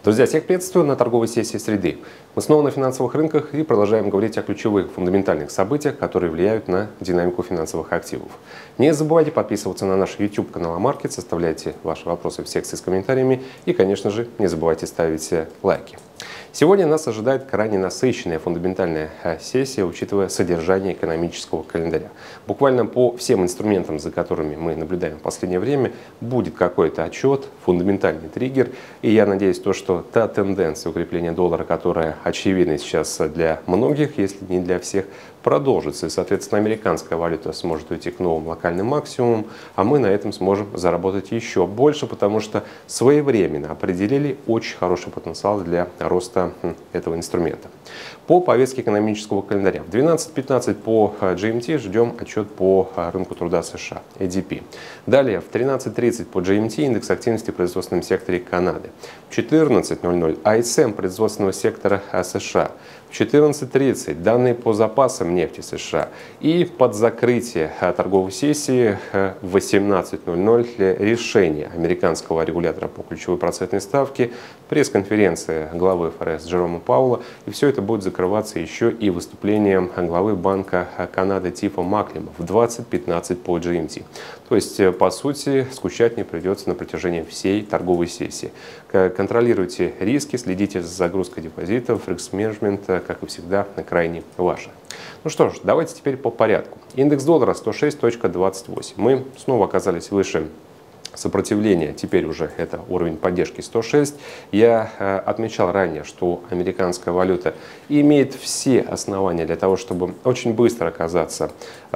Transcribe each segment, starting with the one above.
Друзья, всех приветствую на торговой сессии среды. Мы снова на финансовых рынках и продолжаем говорить о ключевых фундаментальных событиях, которые влияют на динамику финансовых активов. Не забывайте подписываться на наш YouTube канал Амаркетс, оставляйте ваши вопросы в секции с комментариями и, конечно же, не забывайте ставить лайки. Сегодня нас ожидает крайне насыщенная фундаментальная сессия, учитывая содержание экономического календаря. Буквально по всем инструментам, за которыми мы наблюдаем в последнее время, будет какой-то отчет, фундаментальный триггер. И я надеюсь, что та тенденция укрепления доллара, которая очевидна сейчас для многих, если не для всех, продолжится. И, соответственно, американская валюта сможет уйти к новым локальным максимумам, а мы на этом сможем заработать еще больше, потому что своевременно определили очень хороший потенциал для роста этого инструмента. По повестке экономического календаря. В 12:15 по GMT ждем отчет по рынку труда США, ADP. Далее в 13:30 по GMT индекс активности в производственном секторе Канады. В 14:00 ISM производственного сектора США. В 14:30 данные по запасам нефти США. И под закрытие торговой сессии в 18:00 решение американского регулятора по ключевой процентной ставке, пресс-конференция главы ФРС Джерома Пауэлла. И все это будет закрываться еще и выступлением главы Банка Канады Тифа Маклема в 20:15 по GMT. То есть, по сути, скучать не придется на протяжении всей торговой сессии. Контролируйте риски, следите за загрузкой депозитов, риск-менеджмент, как и всегда, крайне важно. Ну что ж, давайте теперь по порядку. Индекс доллара 106.28. Мы снова оказались выше сопротивления, теперь уже это уровень поддержки 106. Я отмечал ранее, что американская валюта имеет все основания для того, чтобы очень быстро оказаться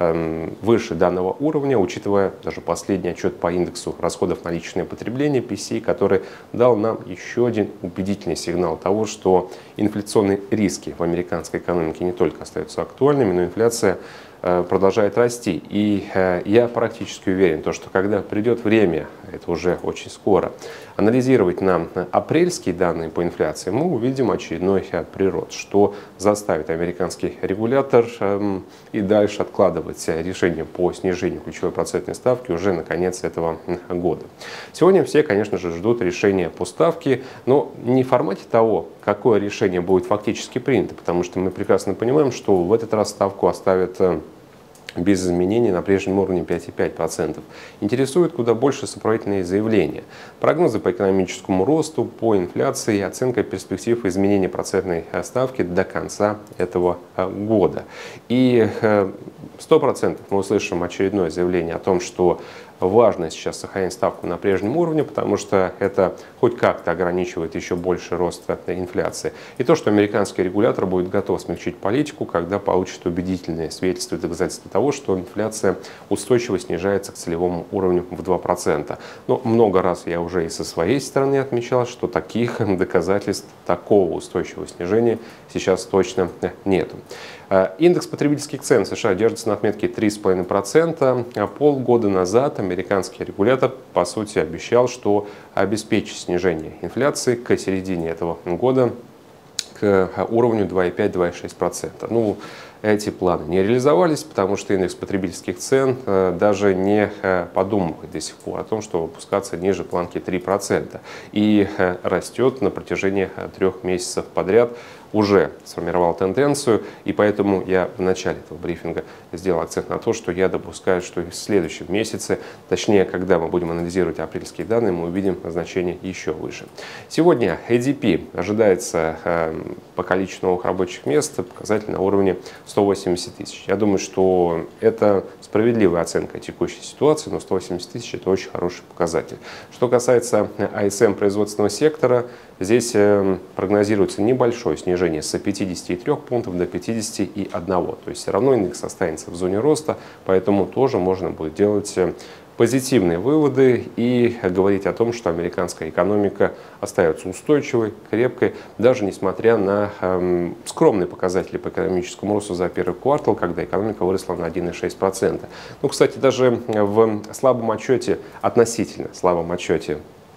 выше данного уровня, учитывая даже последний отчет по индексу расходов на личное потребление PCE, который дал нам еще один убедительный сигнал того, что инфляционные риски в американской экономике не только остаются актуальными, но инфляция продолжает расти. И я практически уверен, что когда придет время, это уже очень скоро, анализировать нам апрельские данные по инфляции, мы увидим очередной прирост, что заставит американский регулятор и дальше откладывать решение по снижению ключевой процентной ставки уже на конец этого года. Сегодня все, конечно же, ждут решения по ставке, но не в формате того, какое решение будет фактически принято, потому что мы прекрасно понимаем, что в этот раз ставку оставят без изменений на прежнем уровне 5,5%. Интересуют куда больше сопроводительные заявления. Прогнозы по экономическому росту, по инфляции и оценка перспектив изменения процентной ставки до конца этого года. И 100% мы услышим очередное заявление о том, что важно сейчас сохранить ставку на прежнем уровне, потому что это хоть как-то ограничивает еще больше роста инфляции. И то, что американский регулятор будет готов смягчить политику, когда получит убедительные свидетельства и доказательства того, что инфляция устойчиво снижается к целевому уровню в 2%. Но много раз я уже и со своей стороны отмечал, что таких доказательств такого устойчивого снижения сейчас точно нету. Индекс потребительских цен США держится на отметке 3,5%. Полгода назад американский регулятор, по сути, обещал, что обеспечит снижение инфляции к середине этого года к уровню 2,5-2,6%. Ну, эти планы не реализовались, потому что индекс потребительских цен даже не подумывает до сих пор о том, чтобы опускаться ниже планки 3%. И растет на протяжении 3 месяцев подряд, уже сформировал тенденцию, и поэтому я в начале этого брифинга сделал акцент на то, что я допускаю, что в следующем месяце, точнее, когда мы будем анализировать апрельские данные, мы увидим значение еще выше. Сегодня ADP ожидается по количеству новых рабочих мест показатель на уровне 180 тысяч. Я думаю, что это справедливая оценка текущей ситуации, но 180 тысяч – это очень хороший показатель. Что касается ISM производственного сектора, здесь прогнозируется небольшое снижение с 53 пунктов до 51. То есть все равно индекс останется в зоне роста, поэтому тоже можно будет делать позитивные выводы и говорить о том, что американская экономика остается устойчивой, крепкой, даже несмотря на скромные показатели по экономическому росту за первый квартал, когда экономика выросла на 1,6%. Ну, кстати, даже в слабом отчете, относительно слабом отчете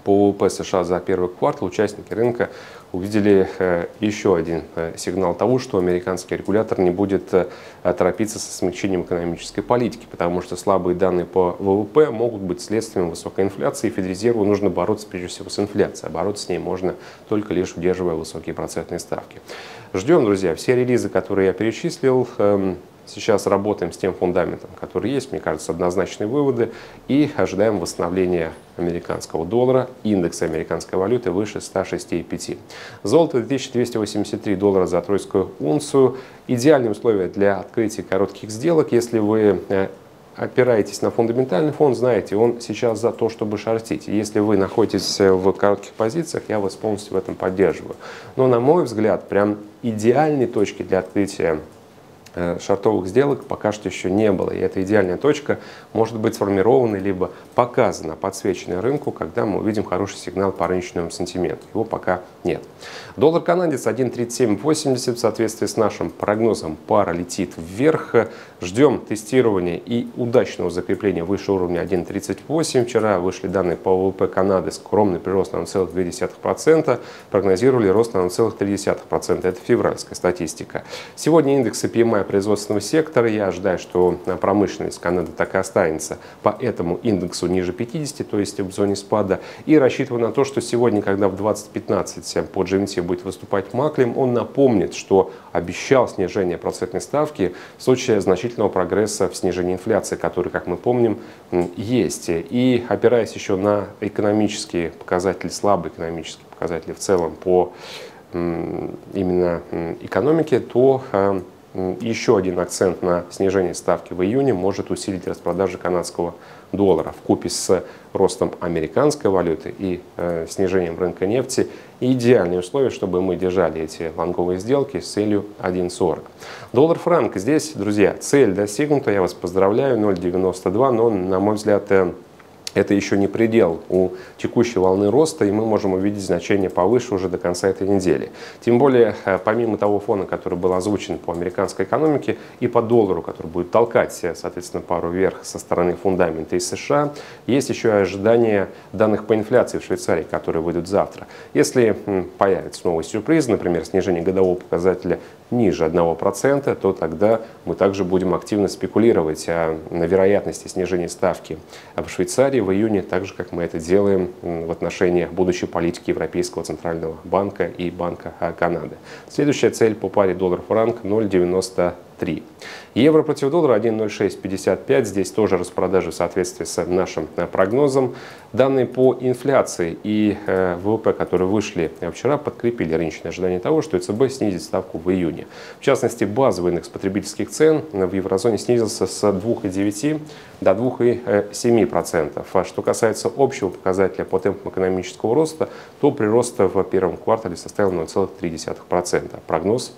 по ВВП США за первый квартал участники рынка увидели еще один сигнал того, что американский регулятор не будет торопиться со смягчением экономической политики, потому что слабые данные по ВВП могут быть следствием высокой инфляции, и Федрезерву нужно бороться прежде всего с инфляцией, а бороться с ней можно только лишь удерживая высокие процентные ставки. Ждем, друзья, все релизы, которые я перечислил. Сейчас работаем с тем фундаментом, который есть, мне кажется, однозначные выводы, и ожидаем восстановления американского доллара, индекса американской валюты выше 106,5. Золото $2283 за тройскую унцию. Идеальные условия для открытия коротких сделок. Если вы опираетесь на фундаментальный фон, знаете, он сейчас за то, чтобы шортить. Если вы находитесь в коротких позициях, я вас полностью в этом поддерживаю. Но, на мой взгляд, прям идеальной точки для открытия шортовых сделок пока что еще не было. И эта идеальная точка может быть сформирована либо показана, подсвечена рынку, когда мы увидим хороший сигнал по рыночному сантименту. Его пока нет. Доллар канадец 1.3780. В соответствии с нашим прогнозом пара летит вверх. Ждем тестирования и удачного закрепления выше уровня 1.38. Вчера вышли данные по ВВП Канады. Скромный прирост на 0,2%. Прогнозировали рост на 0,3%. Это февральская статистика. Сегодня индексы PMI производственного сектора. Я ожидаю, что промышленность Канады так и останется по этому индексу ниже 50, то есть в зоне спада. И рассчитываю на то, что сегодня, когда в 20:15 по GMT будет выступать Маклем, он напомнит, что обещал снижение процентной ставки в случае значительного прогресса в снижении инфляции, который, как мы помним, есть. И опираясь еще на экономические показатели, слабые экономические показатели в целом по именно экономике, то еще один акцент на снижение ставки в июне может усилить распродажи канадского доллара вкупе с ростом американской валюты и снижением рынка нефти. И идеальные условия, чтобы мы держали эти лонговые сделки с целью 1.40. Доллар-франк. Здесь, друзья, цель достигнута. Я вас поздравляю. 0.92. Но, на мой взгляд, это еще не предел у текущей волны роста, и мы можем увидеть значение повыше уже до конца этой недели. Тем более, помимо того фона, который был озвучен по американской экономике и по доллару, который будет толкать, соответственно, пару вверх со стороны фундамента из США, есть еще и ожидание данных по инфляции в Швейцарии, которые выйдут завтра. Если появится новый сюрприз, например, снижение годового показателя ниже 1%, то тогда мы также будем активно спекулировать на вероятности снижения ставки в Швейцарии в июне, так же, как мы это делаем в отношении будущей политики Европейского центрального банка и Банка Канады. Следующая цель по паре доллар-франк 0.93. Евро против доллара 1.0655. Здесь тоже распродажи в соответствии с нашим прогнозом. Данные по инфляции и ВВП, которые вышли вчера, подкрепили рыночные ожидания того, что ЕЦБ снизит ставку в июне. В частности, базовый индекс потребительских цен в еврозоне снизился с 2,9 до 2,7%. А что касается общего показателя по темпам экономического роста, то прирост в первом квартале составил 0,3%. Прогноз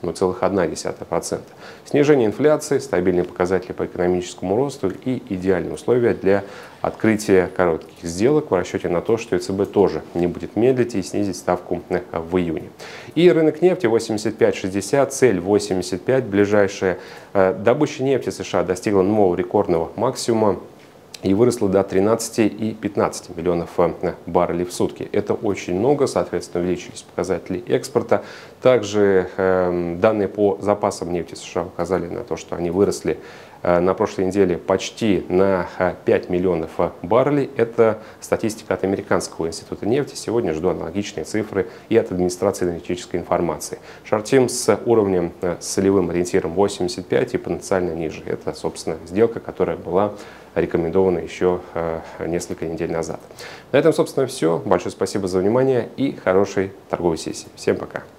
0,1%. Снижение инфляции, стабильные показатели по экономическому росту и идеальные условия для открытия коротких сделок в расчете на то, что ЕЦБ тоже не будет медлить и снизить ставку в июне. И рынок нефти 85.60, цель 85, ближайшая. Добыча нефти США достигла нового рекордного максимума и выросла до 13,15 миллионов баррелей в сутки. Это очень много, соответственно, увеличились показатели экспорта. Также данные по запасам нефти США указали на то, что они выросли на прошлой неделе почти на 5 миллионов баррелей. Это статистика от Американского института нефти. Сегодня жду аналогичные цифры и от администрации энергетической информации. Шортим с уровнем с целевым ориентиром 85 и потенциально ниже. Это, собственно, сделка, которая была рекомендована еще несколько недель назад. На этом, собственно, все. Большое спасибо за внимание и хорошей торговой сессии. Всем пока.